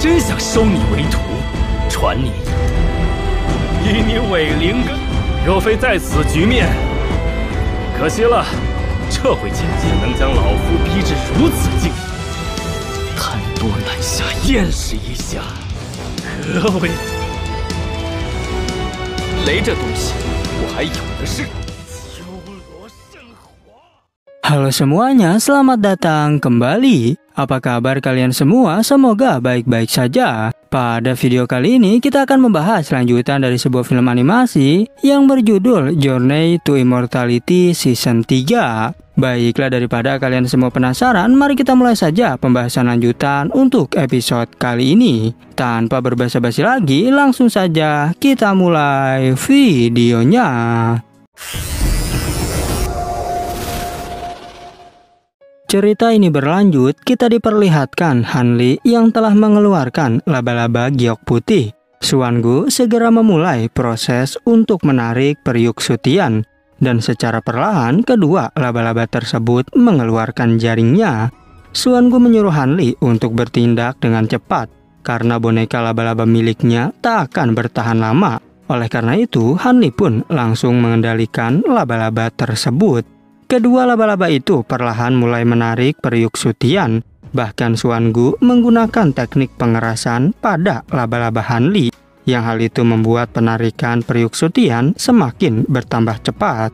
真想收你为徒，传你，以你伪灵根。若非在此局面，可惜了。这回姐姐能将老夫逼至如此境地，贪多难下，验识一下，可为。雷这东西，我还有的是。 Halo semuanya, selamat datang kembali. Apa kabar kalian semua? Semoga baik-baik saja. Pada video kali ini kita akan membahas lanjutan dari sebuah film animasi yang berjudul Journey to Immortality Season 3. Baiklah, daripada kalian semua penasaran, mari kita mulai saja pembahasan lanjutan untuk episode kali ini. Tanpa berbasa-basi lagi, langsung saja kita mulai videonya. Cerita ini berlanjut, kita diperlihatkan Hanli yang telah mengeluarkan laba-laba giok putih. Xuangu segera memulai proses untuk menarik periuk Sutian, dan secara perlahan kedua laba-laba tersebut mengeluarkan jaringnya. Xuangu menyuruh Hanli untuk bertindak dengan cepat, karena boneka laba-laba miliknya tak akan bertahan lama. Oleh karena itu, Hanli pun langsung mengendalikan laba-laba tersebut. Kedua laba-laba itu perlahan mulai menarik periuk Sutian. Bahkan Xuangu menggunakan teknik pengerasan pada laba-laba Hanli, yang hal itu membuat penarikan periuk Sutian semakin bertambah cepat.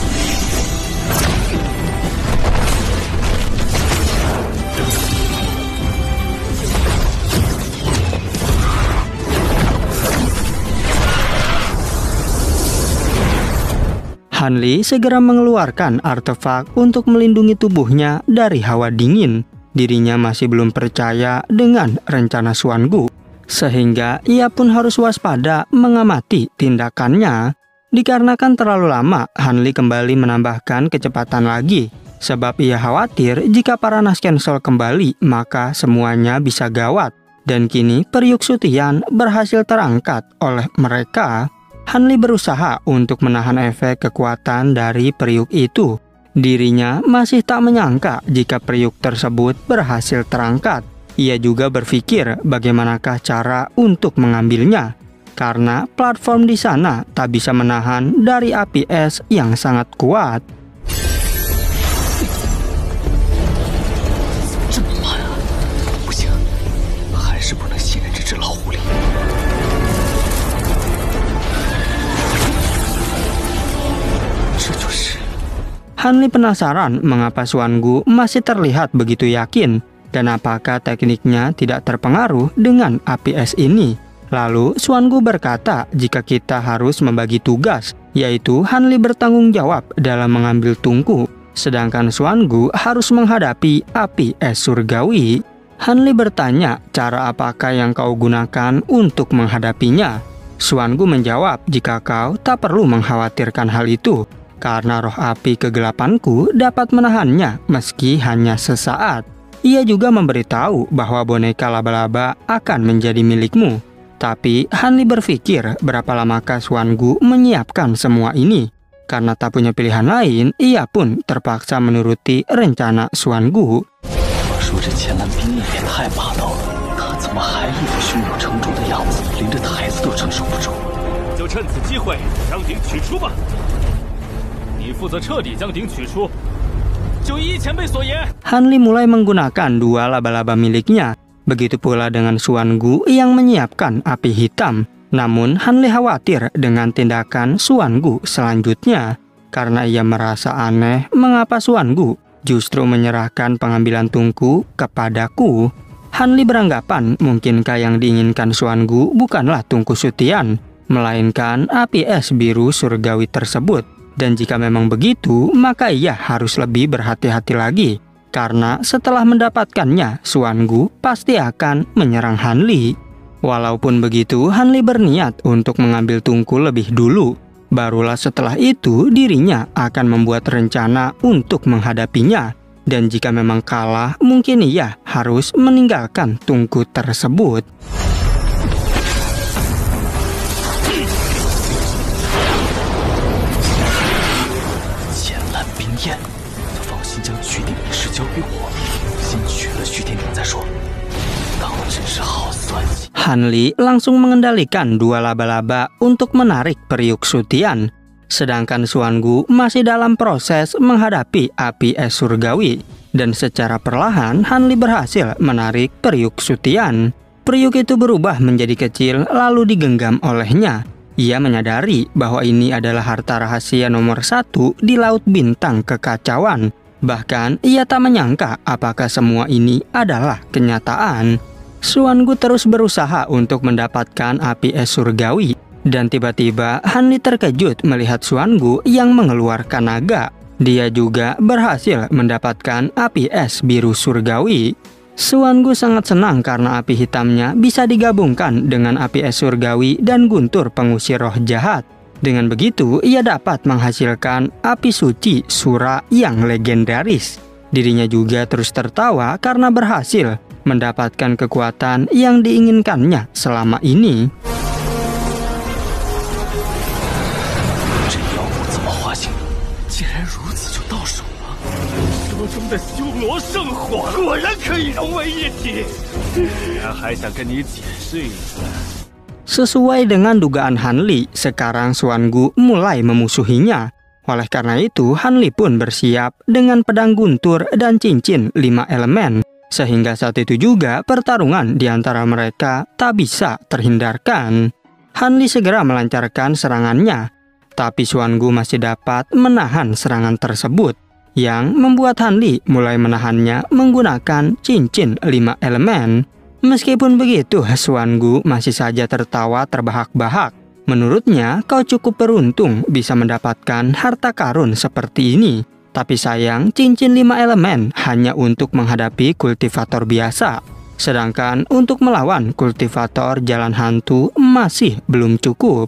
Hanli segera mengeluarkan artefak untuk melindungi tubuhnya dari hawa dingin. Dirinya masih belum percaya dengan rencana Xuangu, sehingga ia pun harus waspada mengamati tindakannya. Dikarenakan terlalu lama, Hanli kembali menambahkan kecepatan lagi, sebab ia khawatir jika para Naskensol kembali, maka semuanya bisa gawat. Dan kini periuk Sutian berhasil terangkat oleh mereka. Hanli berusaha untuk menahan efek kekuatan dari periuk itu. Dirinya masih tak menyangka jika periuk tersebut berhasil terangkat. Ia juga berpikir bagaimanakah cara untuk mengambilnya, karena platform di sana tak bisa menahan dari api es yang sangat kuat. Hanli penasaran mengapa Xuangu masih terlihat begitu yakin, dan apakah tekniknya tidak terpengaruh dengan api es ini. Lalu Xuangu berkata jika kita harus membagi tugas, yaitu Hanli bertanggung jawab dalam mengambil tungku, sedangkan Xuangu harus menghadapi api es surgawi. Hanli bertanya cara apakah yang kau gunakan untuk menghadapinya. Xuangu menjawab jika kau tak perlu mengkhawatirkan hal itu, karena roh api kegelapanku dapat menahannya meski hanya sesaat. Ia juga memberitahu bahwa boneka laba-laba akan menjadi milikmu. Tapi Hanli berpikir berapa lamakah Xuangu menyiapkan semua ini. Karena tak punya pilihan lain, ia pun terpaksa menuruti rencana Xuangu. Hanli mulai menggunakan dua laba-laba miliknya. Begitu pula dengan Xuangu yang menyiapkan api hitam. Namun Hanli khawatir dengan tindakan Xuangu selanjutnya, karena ia merasa aneh mengapa Xuangu justru menyerahkan pengambilan tungku kepadaku. Hanli beranggapan mungkinkah yang diinginkan Xuangu bukanlah tungku Sutian, melainkan api es biru surgawi tersebut. Dan jika memang begitu, maka ia harus lebih berhati-hati lagi, karena setelah mendapatkannya, Xuangu pasti akan menyerang Hanli. Walaupun begitu, Hanli berniat untuk mengambil tungku lebih dulu. Barulah setelah itu dirinya akan membuat rencana untuk menghadapinya. Dan jika memang kalah, mungkin ia harus meninggalkan tungku tersebut. Hanli langsung mengendalikan 2 laba-laba untuk menarik periuk Sutian. Sedangkan Xuangu masih dalam proses menghadapi api es surgawi. Dan secara perlahan Hanli berhasil menarik periuk Sutian. Periuk itu berubah menjadi kecil lalu digenggam olehnya. Ia menyadari bahwa ini adalah harta rahasia nomor 1 di Laut Bintang Kekacauan. Bahkan ia tak menyangka apakah semua ini adalah kenyataan. Xuangu terus berusaha untuk mendapatkan api es surgawi. Dan tiba-tiba Hanli terkejut melihat Xuangu yang mengeluarkan naga. Dia juga berhasil mendapatkan api es biru surgawi. Xuangu sangat senang karena api hitamnya bisa digabungkan dengan api es surgawi dan guntur pengusir roh jahat. Dengan begitu, ia dapat menghasilkan api suci Sura yang legendaris. Dirinya juga terus tertawa karena berhasil mendapatkan kekuatan yang diinginkannya selama ini. Sesuai dengan dugaan Hanli, sekarang Xuangu mulai memusuhinya. Oleh karena itu, Hanli pun bersiap dengan pedang guntur dan cincin 5 elemen. Sehingga saat itu juga pertarungan di antara mereka tak bisa terhindarkan. Hanli segera melancarkan serangannya, tapi Xuangu masih dapat menahan serangan tersebut, yang membuat Hanli mulai menahannya menggunakan cincin 5 elemen. Meskipun begitu, Xuangu masih saja tertawa terbahak-bahak. Menurutnya, kau cukup beruntung bisa mendapatkan harta karun seperti ini. Tapi sayang, cincin 5 elemen hanya untuk menghadapi kultivator biasa. Sedangkan untuk melawan kultivator jalan hantu masih belum cukup.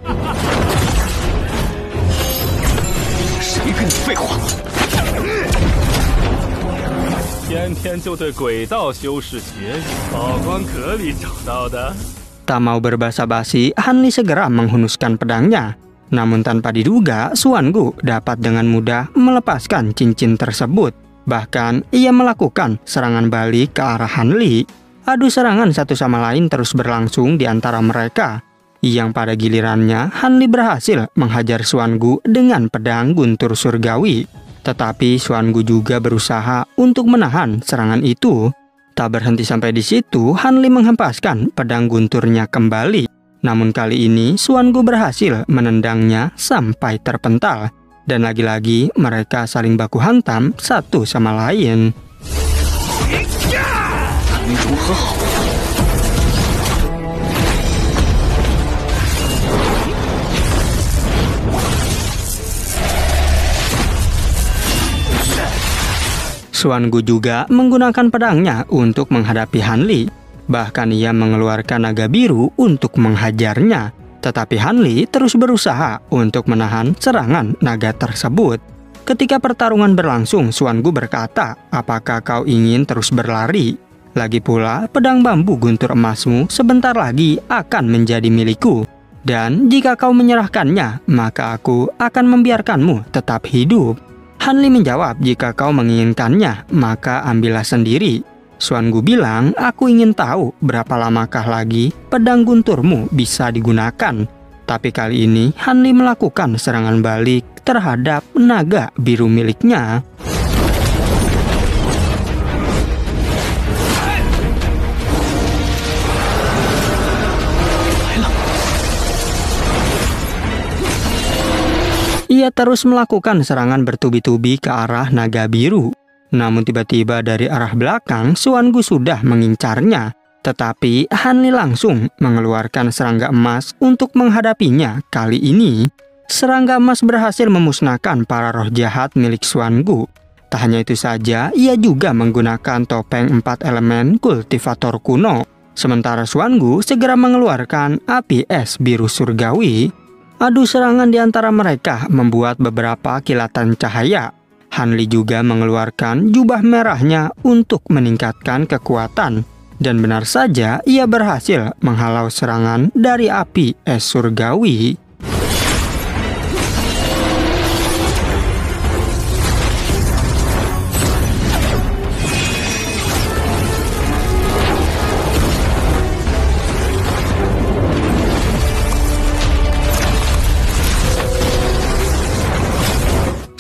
Tak mau berbasa-basi, Hanli segera menghunuskan pedangnya. Namun tanpa diduga, Xuangu dapat dengan mudah melepaskan cincin tersebut. Bahkan, ia melakukan serangan balik ke arah Hanli. Adu serangan satu sama lain terus berlangsung di antara mereka. Yang pada gilirannya, Hanli berhasil menghajar Xuangu dengan pedang guntur surgawi. Tetapi Xuangu juga berusaha untuk menahan serangan itu. Tak berhenti sampai di situ, Hanli menghempaskan pedang gunturnya kembali. Namun kali ini Xuangu berhasil menendangnya sampai terpental. Dan lagi-lagi mereka saling baku hantam satu sama lain. Xuangu juga menggunakan pedangnya untuk menghadapi Hanli. Bahkan ia mengeluarkan naga biru untuk menghajarnya. Tetapi Hanli terus berusaha untuk menahan serangan naga tersebut. Ketika pertarungan berlangsung, Xuangu berkata, "Apakah kau ingin terus berlari? Lagi pula, pedang bambu guntur emasmu sebentar lagi akan menjadi milikku. Dan jika kau menyerahkannya, maka aku akan membiarkanmu tetap hidup." Hanli menjawab, "Jika kau menginginkannya, maka ambillah sendiri." Xuangu bilang, "Aku ingin tahu berapa lamakah lagi pedang gunturmu bisa digunakan." Tapi kali ini Hanli melakukan serangan balik terhadap naga biru miliknya. Ia terus melakukan serangan bertubi-tubi ke arah naga biru. Namun tiba-tiba dari arah belakang, Xuangu sudah mengincarnya. Tetapi Hanli langsung mengeluarkan serangga emas untuk menghadapinya kali ini. Serangga emas berhasil memusnahkan para roh jahat milik Xuangu. Tak hanya itu saja, ia juga menggunakan topeng 4 elemen kultivator kuno. Sementara Xuangu segera mengeluarkan api es biru surgawi. Adu serangan di antara mereka membuat beberapa kilatan cahaya. Hanli juga mengeluarkan jubah merahnya untuk meningkatkan kekuatan. Dan benar saja, ia berhasil menghalau serangan dari api es surgawi.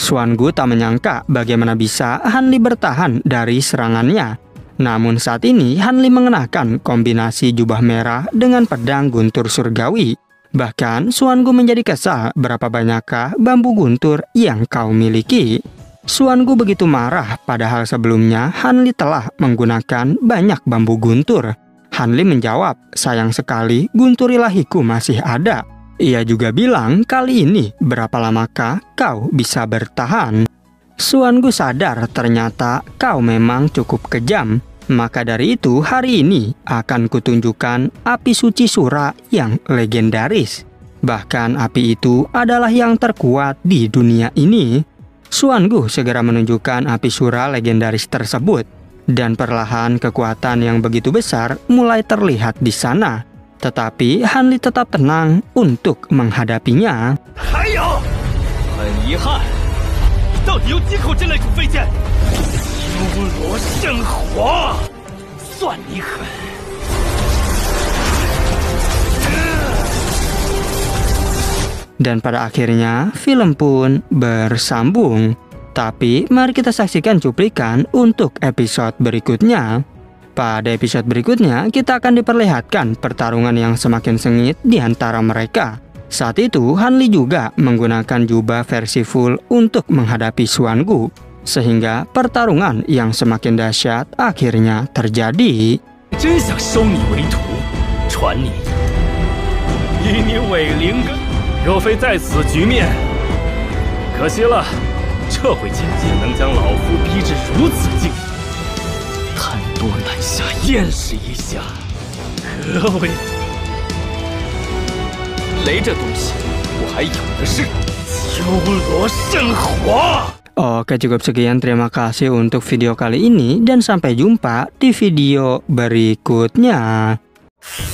Xuan Gu tak menyangka bagaimana bisa Han Li bertahan dari serangannya. Namun saat ini Han Li mengenakan kombinasi jubah merah dengan pedang guntur surgawi. Bahkan Xuan Gu menjadi kesal, berapa banyakkah bambu guntur yang kau miliki? Xuan Gu begitu marah, padahal sebelumnya Han Li telah menggunakan banyak bambu guntur. Han Li menjawab, sayang sekali guntur ilahiku masih ada. Ia juga bilang, kali ini berapa lamakah kau bisa bertahan? Xuan Gu sadar ternyata kau memang cukup kejam. Maka dari itu hari ini akan kutunjukkan api suci Sura yang legendaris. Bahkan api itu adalah yang terkuat di dunia ini. Xuan Gu segera menunjukkan api Sura legendaris tersebut, dan perlahan kekuatan yang begitu besar mulai terlihat di sana. Tetapi Han Li tetap tenang untuk menghadapinya. Dan pada akhirnya film pun bersambung. Tapi mari kita saksikan cuplikan untuk episode berikutnya. Pada episode berikutnya kita akan diperlihatkan pertarungan yang semakin sengit di antara mereka. Saat itu Han Li juga menggunakan jubah versi full untuk menghadapi Xuan Gu, sehingga pertarungan yang semakin dahsyat akhirnya terjadi. Oke, cukup sekian, terima kasih untuk video kali ini dan sampai jumpa di video berikutnya.